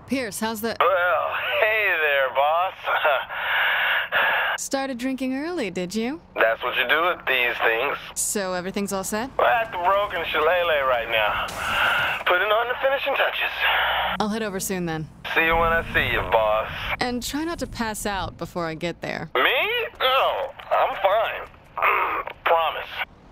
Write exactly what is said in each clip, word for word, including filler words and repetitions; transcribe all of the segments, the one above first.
Pierce, how's the... Well, hey there, boss. Started drinking early, did you? That's what you do with these things. So everything's all set? We're at the Broken Shillelagh right now. Putting on the finishing touches. I'll head over soon then. See you when I see you, boss. And try not to pass out before I get there. Me? Oh, I'm fine. Promise.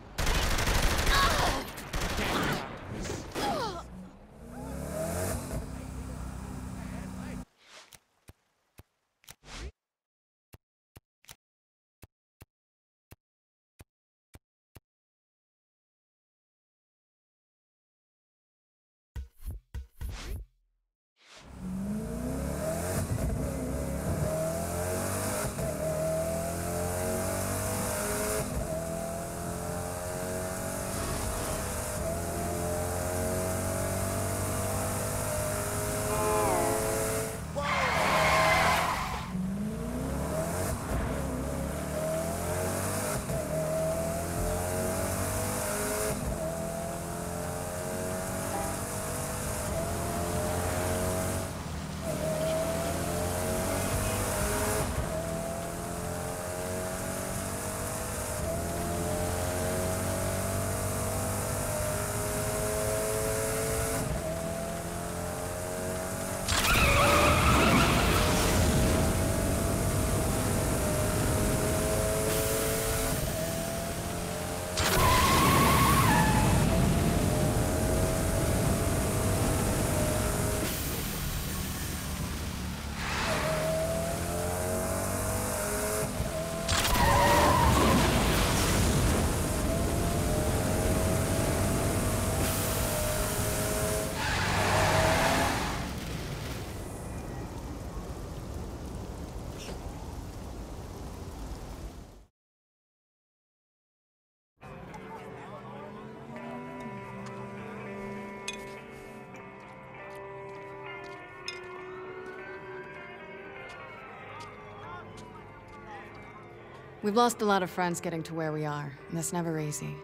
We've lost a lot of friends getting to where we are, and that's never easy.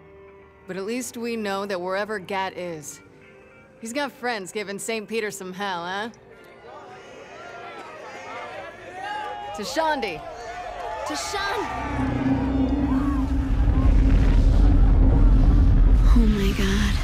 But at least we know that wherever Gat is, he's got friends giving Saint Peter some hell, huh? To Shaundi! To Shaundi! Oh my god.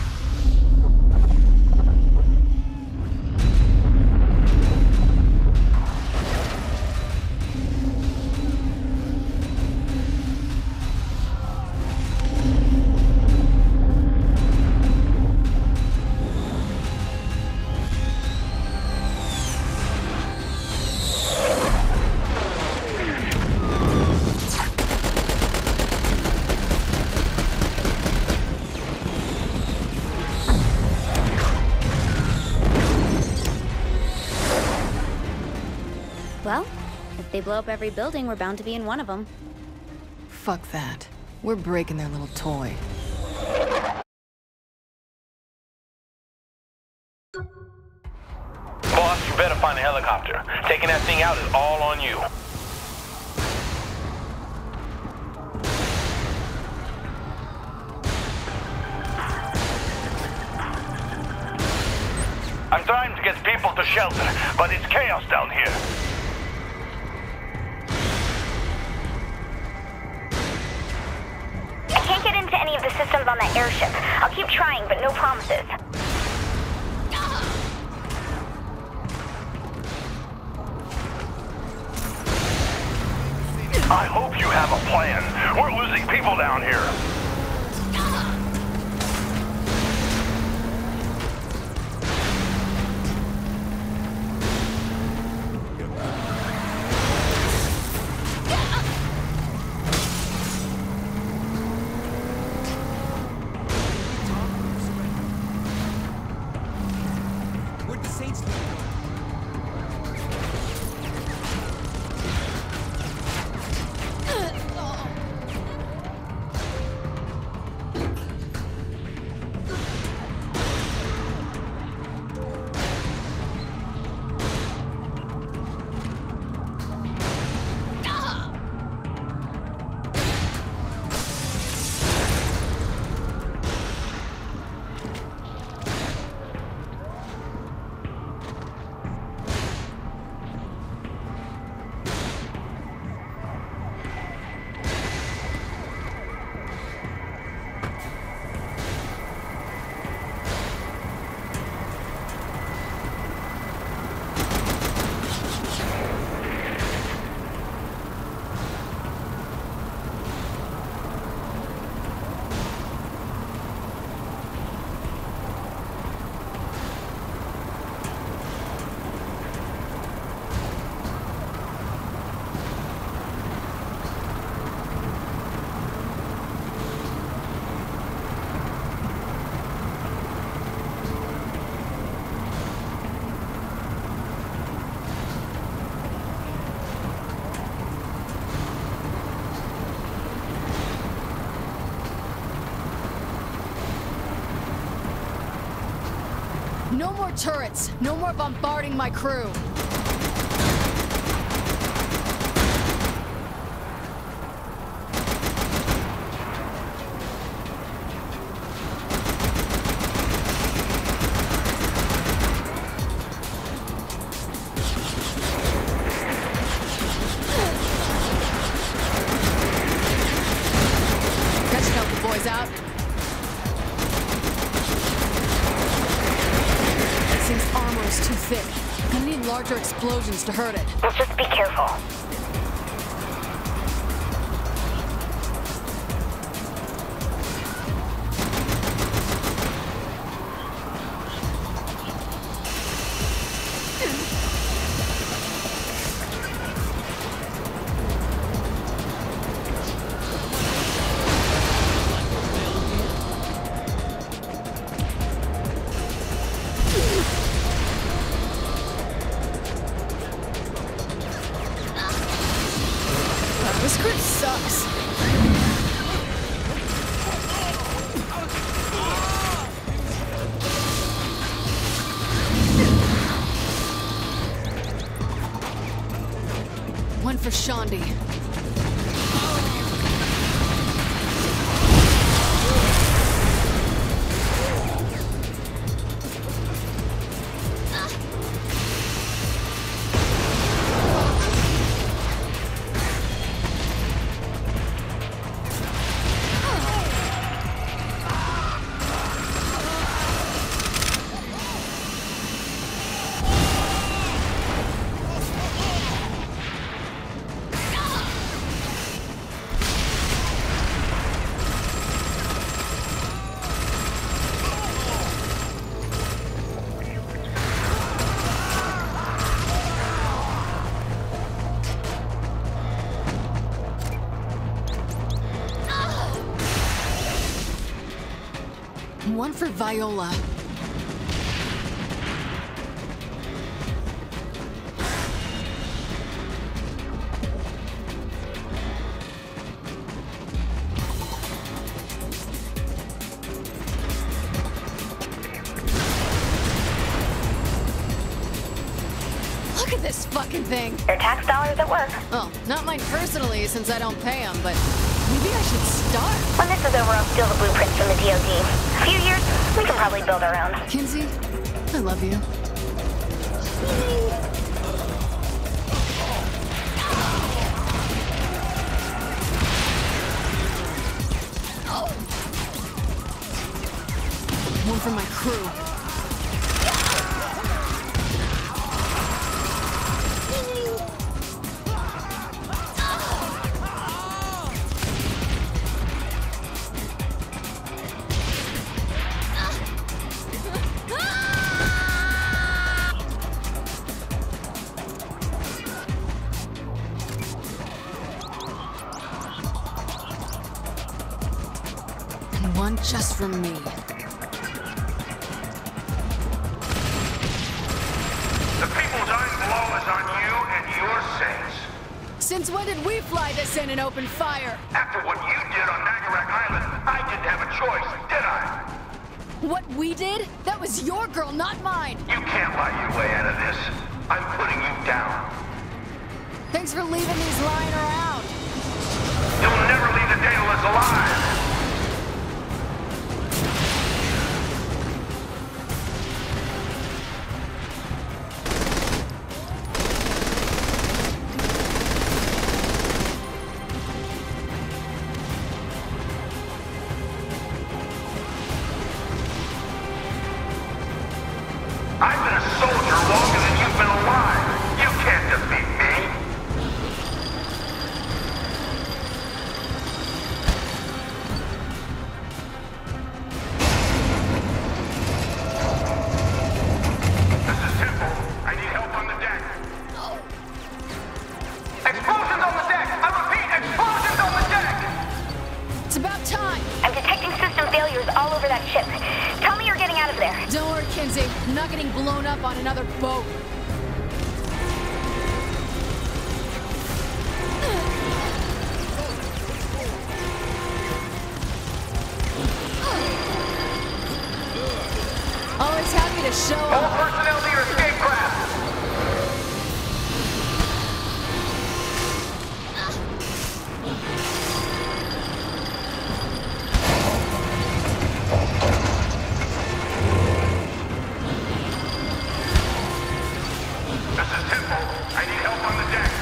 Well, if they blow up every building, we're bound to be in one of them. Fuck that. We're breaking their little toy. Boss, you better find a helicopter. Taking that thing out is all on you. I'm trying to get people to shelter, but it's chaos down here. I can't get into any of the systems on that airship. I'll keep trying, but no promises. I hope you have a plan. We're losing people down here. Where'd the Saints go? No more turrets! No more bombarding my crew! That should help the boys out. This thing's armor is too thick. I need larger explosions to hurt it. Let's just be careful. This script sucks. One for Shaundi. One for Viola. Look at this fucking thing. Your tax dollars at work. Well, not mine personally, since I don't pay them, but maybe I should start. When this is over, I'll steal the blueprints from the D O D. A few years, we can probably build our own. Kinzie, I love you. One for my crew. And one just for me. The people's own blow is on you and your sins. Since when did we fly this in and open fire? After what you did on Nagarak Island, I didn't have a choice, did I? What we did? That was your girl, not mine. You can't lie your way out of this. I'm putting you down. Thanks for leaving these lying around. You'll never leave the Daedalus alive. I've been a soldier longer than you've been alive. You can't defeat me. This is Temple. I need help on the deck. Explosions on the deck! I repeat, explosions on the deck! It's about time. I'm detecting system failures all over that ship. Tell me you're getting out of there. Don't worry, Kinzie. I'm not getting blown up on another boat. Always happy to to show All up. personnel to your escape craft. This is Temple. I need help on the deck.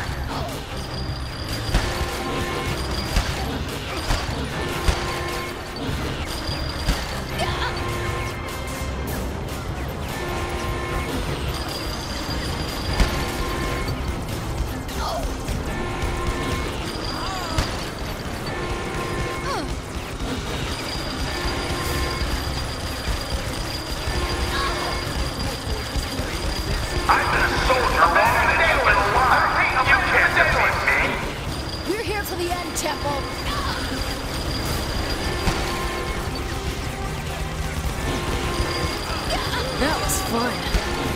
I've been a soldier longer than you've been alive. You can't defeat me. We're here till the end, Temple. That was fun.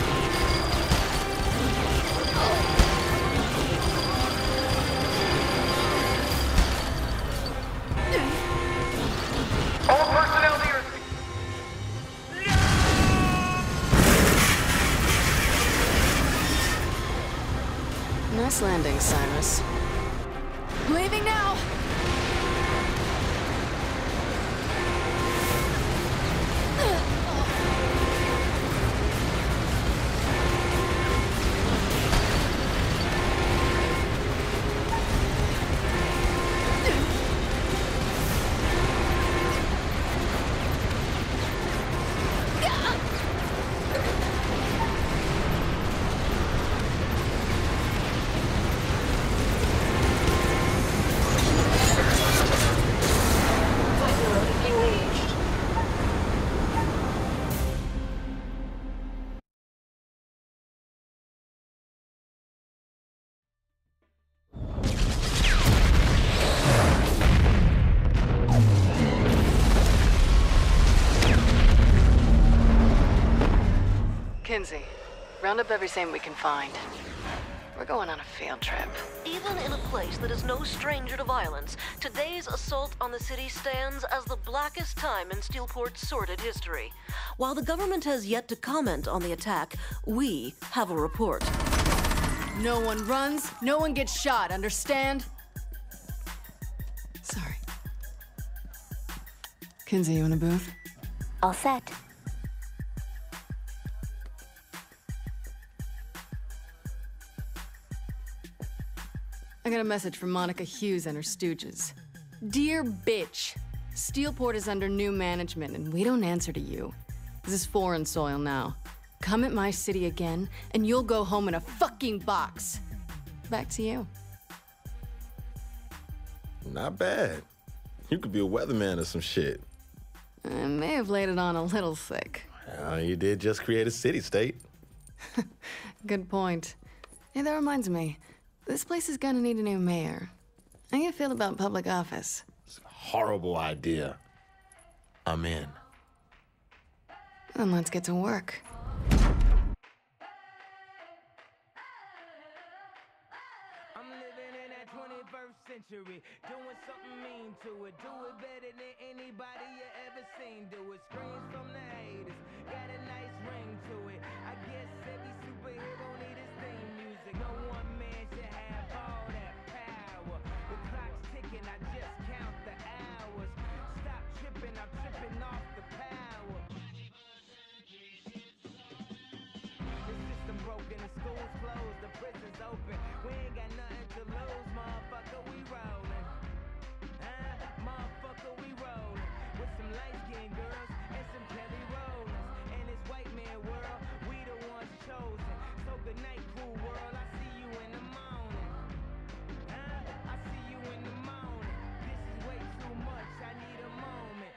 All personnel to your... Nice landing, Cyrus. Leaving now! Kinsey, round up every saint we can find. We're going on a field trip. Even in a place that is no stranger to violence, today's assault on the city stands as the blackest time in Steelport's sordid history. While the government has yet to comment on the attack, we have a report. No one runs, no one gets shot, understand? Sorry. Kinsey, you in a booth? All set. I got a message from Monica Hughes and her stooges. Dear bitch, Steelport is under new management and we don't answer to you. This is foreign soil now. Come at my city again and you'll go home in a fucking box. Back to you. Not bad. You could be a weatherman or some shit. I may have laid it on a little thick. Uh, you did just create a city-state. Good point. Hey, that reminds me. This place is gonna need a new mayor. How you feel about public office? It's a horrible idea. I'm in. Then let's get to work. I'm living in that twenty-first century, doing something mean to it. Do it better than anybody you ever seen. Do it. Screams from the haters, got a nice ring to it. I guess every superhero need his theme music. No one man should have all that power. The clock's ticking, I just count the hours. Stop tripping, I'm tripping off the power. The system broken, the school's closed, the prison's open. We ain't got nothing to lose, motherfucker, we rollin'. Huh? Motherfucker, we rollin'. With some light-skinned girls and some Kelly Rollins. In this white man world, we the ones chosen. So good night, cool world, I see you in the morning. Huh? I see you in the morning. This is way too much, I need a moment.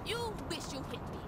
You wish you hit me.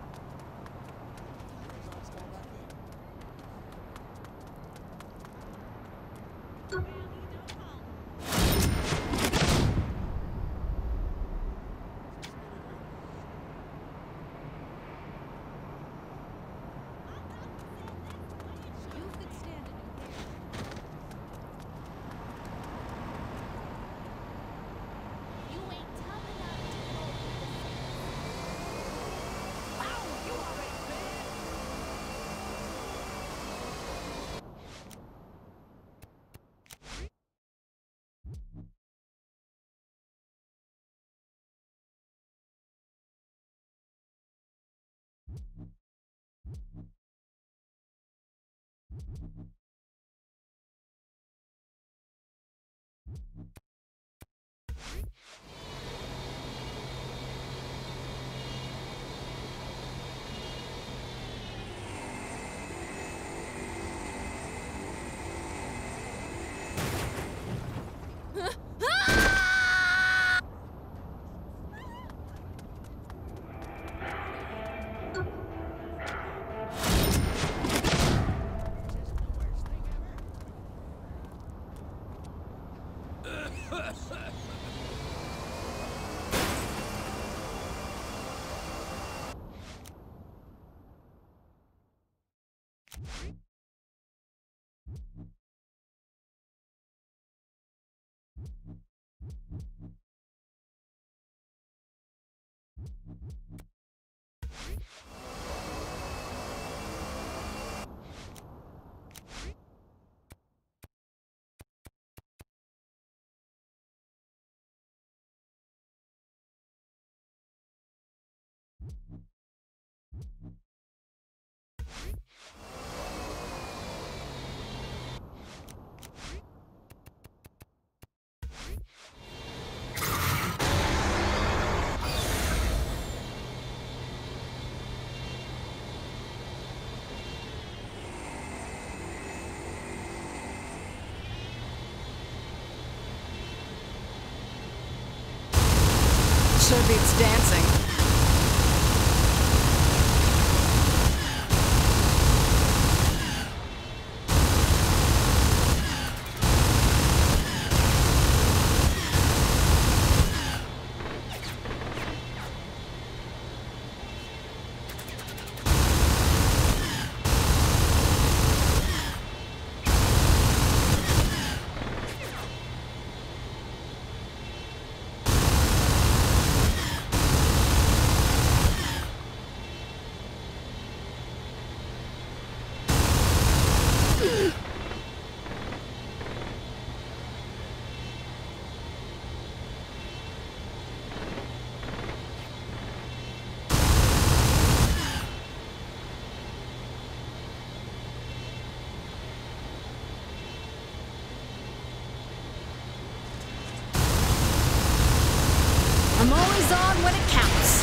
Sure beats dancing. I'm always on when it counts.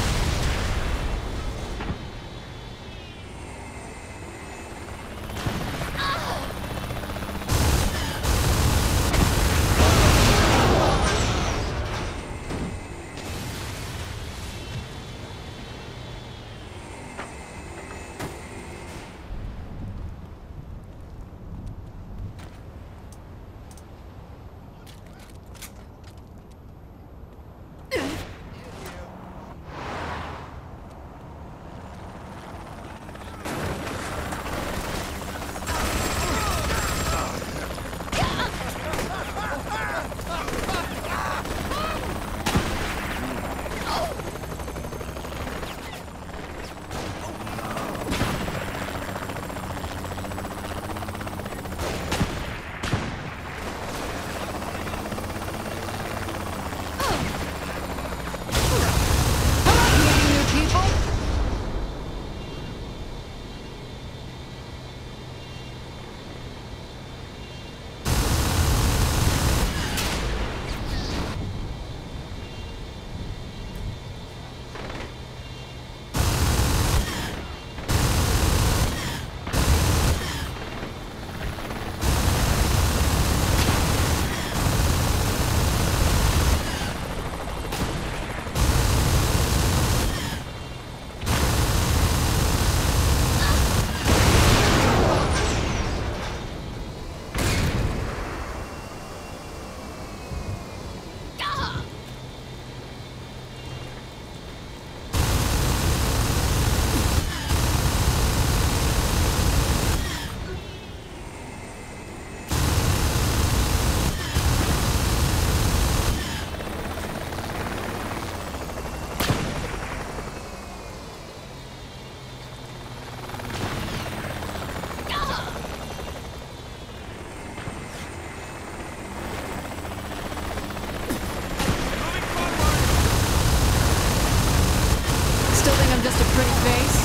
pretty face?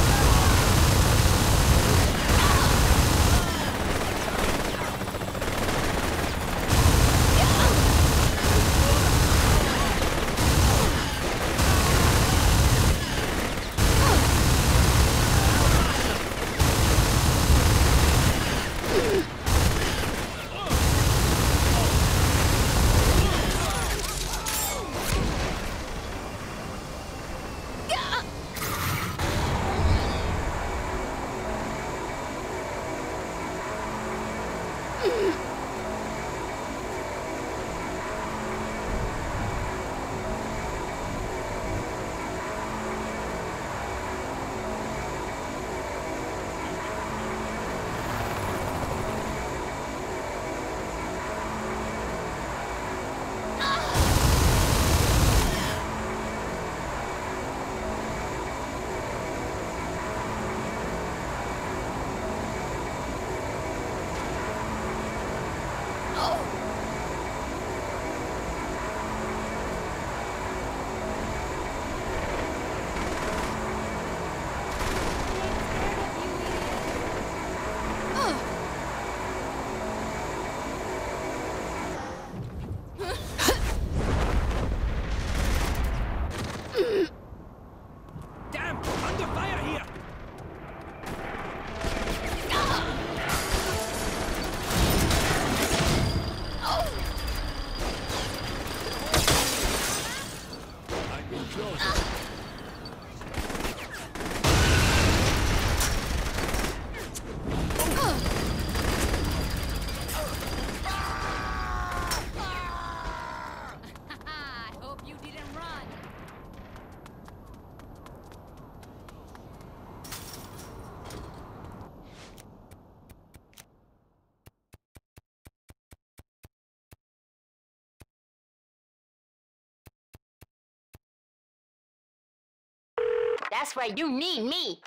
That's why you need me.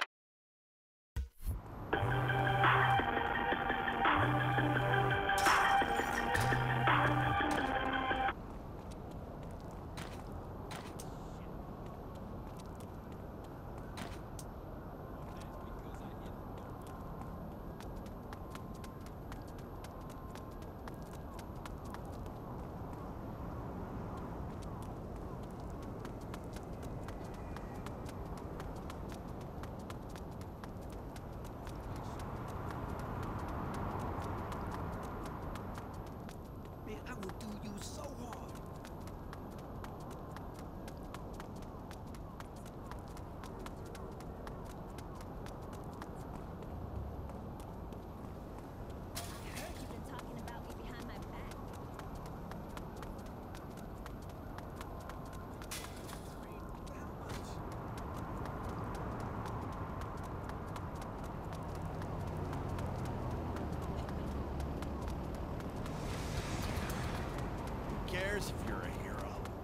Cares if you're a hero.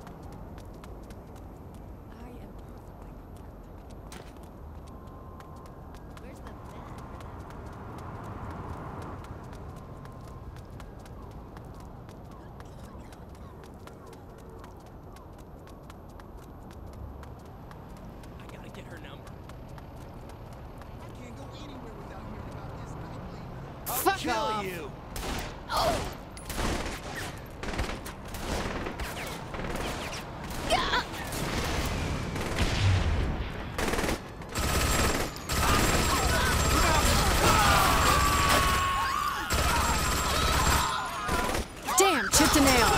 I am perfectly. Where's the bed? I gotta get her number. I can't go anywhere without hearing about this nightly. I'll Fuck kill off. you. Damn, chipped a nail.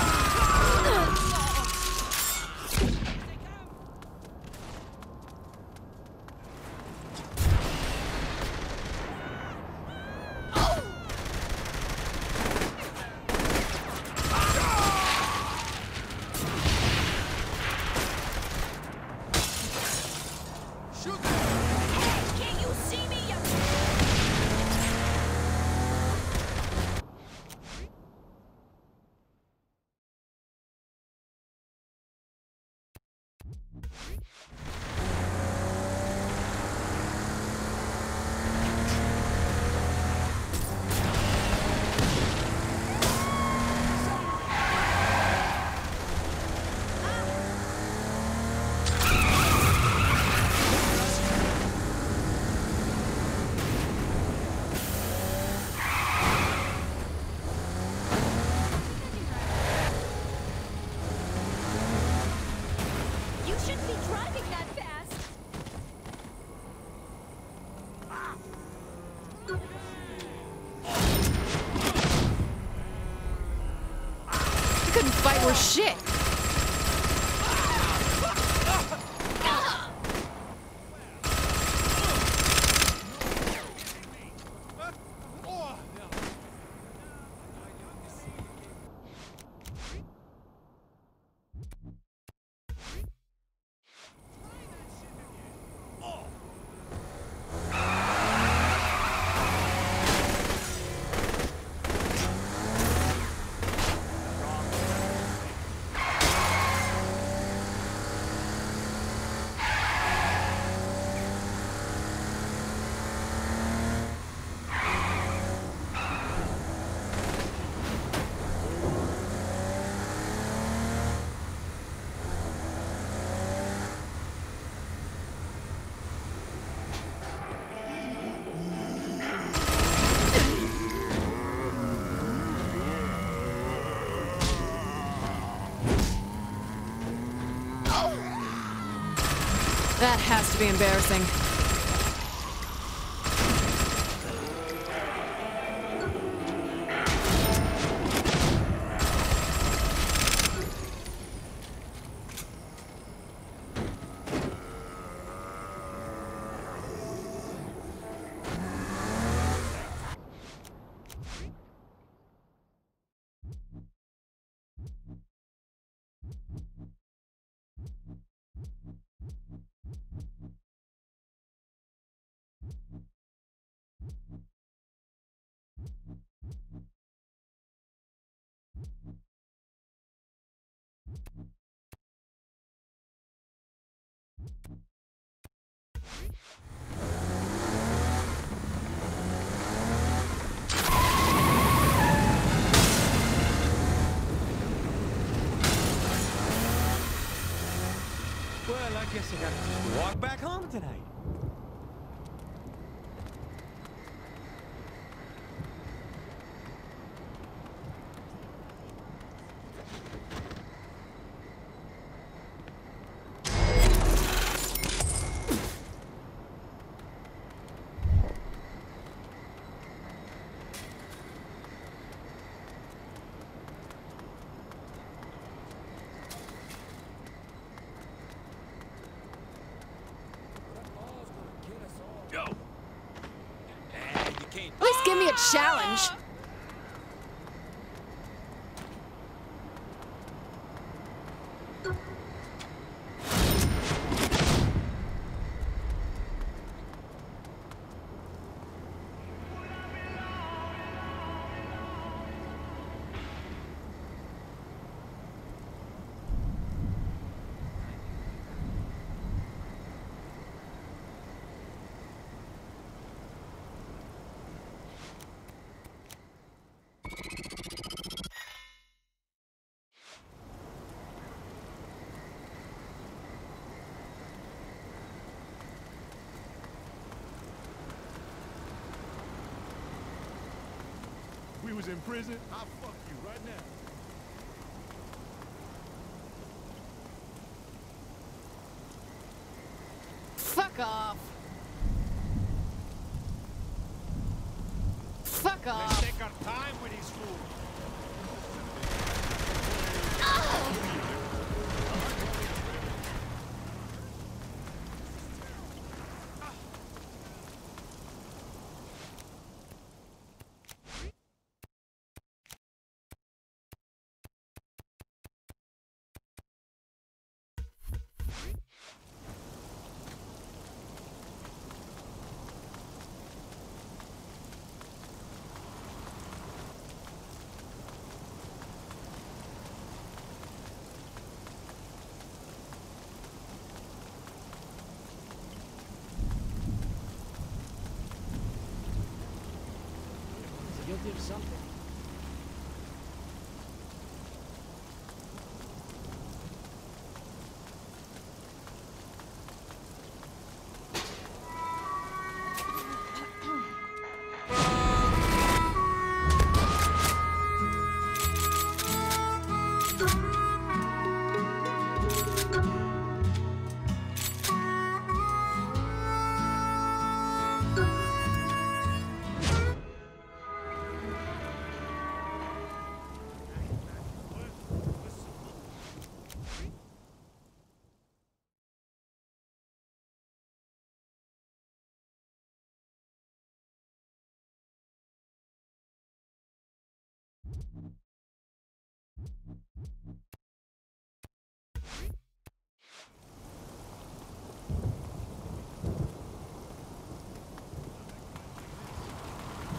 shouldn't be driving that fast. You couldn't fight worth shit. That has to be embarrassing. Well, I guess I gotta just walk back home tonight. Go! Hey, you can't. At least give me a challenge. We was in prison, I'll fuck you right now. Fuck off. Fuck off. Let's take our time with these fools. Guilty of something.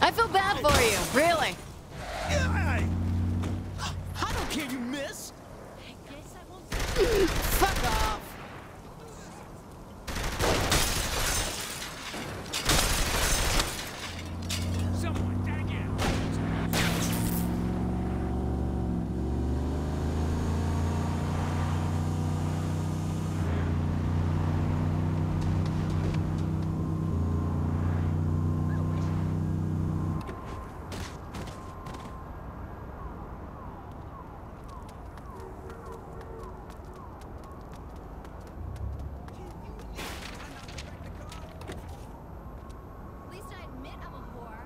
I feel bad for you, really. I don't care, you miss. Fuck off. Someone, tag in. At least I admit I'm a whore.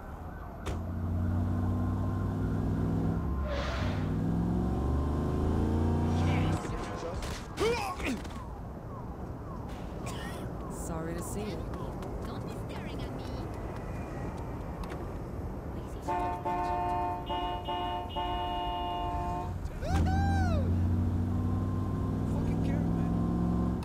Sorry to see it. Don't be staring at me. Fucking care, man.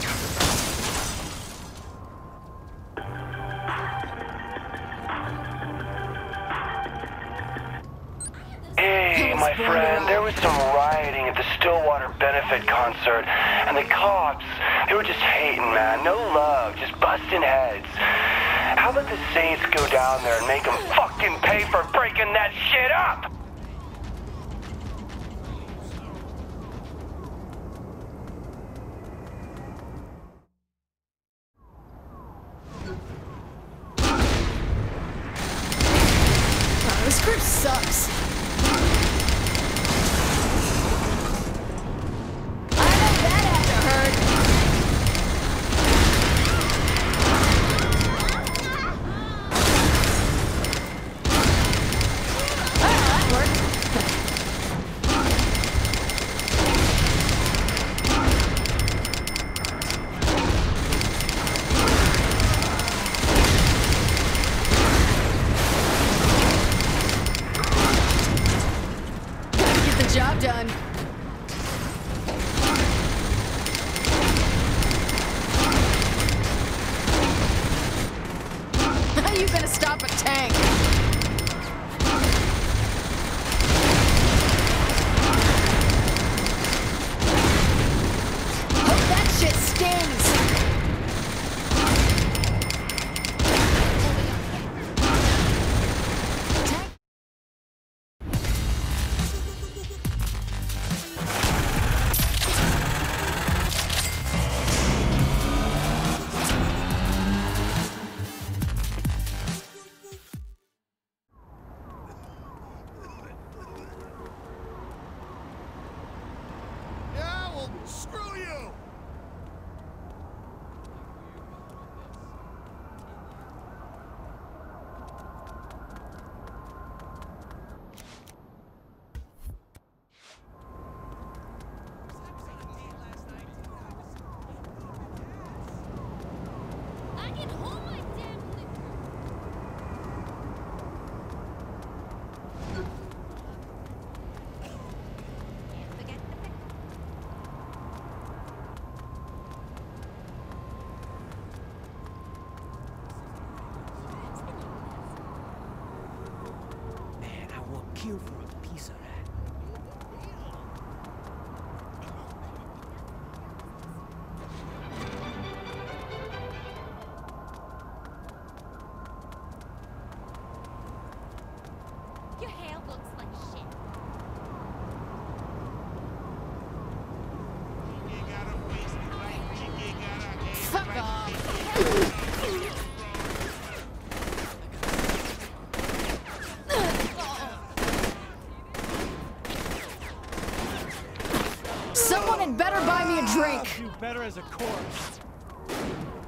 Hey, my friend, there was some rioting at the Stillwater benefit concert, and the cops, they were just hating, man. No love, just busting heads. How about the Saints go down there and make them fucking pay for breaking that shit up? Wow, this group sucks. I know that had to hurt. Ah, that worked. Gotta get the job done. How you gonna stop a tank? Hope that shit stings. Tank. Yeah, well, screw you. I can hold my damn liquor. Forget the pic- Man, I will kill for a piece of that. Your hair looks like shit. Fuck off. Someone had better buy me a drink. I'll do better as a corpse.